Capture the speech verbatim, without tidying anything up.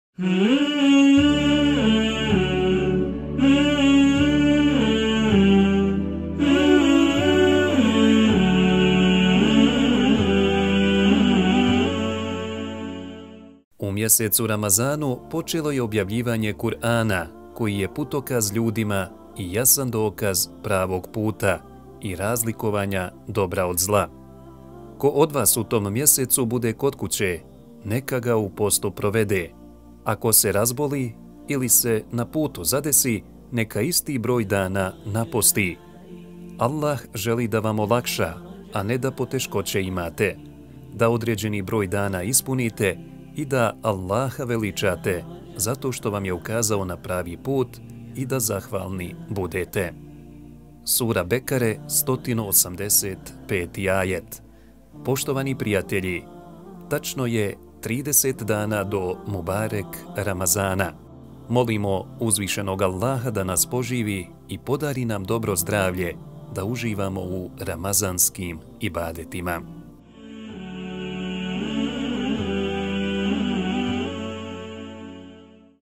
U mjesecu Ramazanu počelo je objavljivanje Kur'ana, koji je putokaz ljudima i jasan dokaz pravog puta i razlikovanja dobra od zla. Ko od vas u tom mjesecu bude kod kuće, neka ga u postu provede. Ako se razboli ili se na putu zadesi, neka isti broj dana naposti. Allah želi da vam olakša, a ne da poteškoće imate, da određeni broj dana ispunite i da Allaha veličate zato što vam je ukazao na pravi put i da zahvalni budete. Sura Bekare, sto osamdeset peti ajet. Poštovani prijatelji, tačno je trideset dana do Mubarek Ramazana. Molimo uzvišenog Allaha da nas poživi i podari nam dobro zdravlje, da uživamo u ramazanskim ibadetima.